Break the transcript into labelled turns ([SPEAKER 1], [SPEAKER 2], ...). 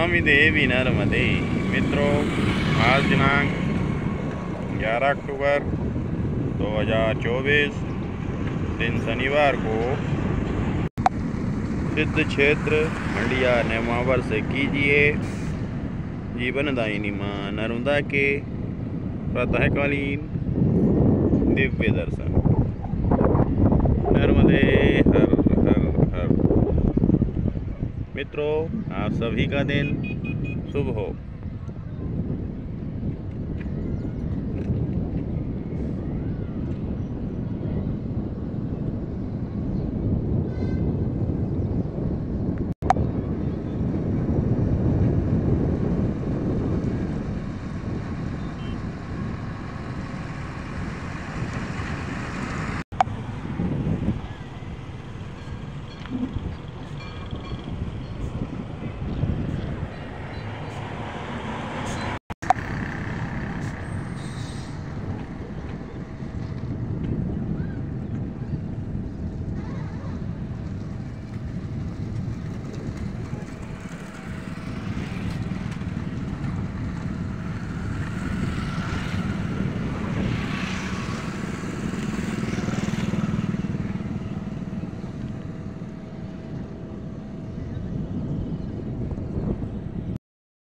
[SPEAKER 1] नमामि देवी नर्मदे। मित्रों, आज दिनांक 11 अक्टूबर 2024 दिन शनिवार को सिद्ध क्षेत्र मंडिया नेमावर से कीजिए जीवनदायिनी माँ नर्मदा के प्रातःकालीन दिव्य दर्शन। नर्मदे हर हर हर। मित्रों, आप सभी का दिन शुभ हो।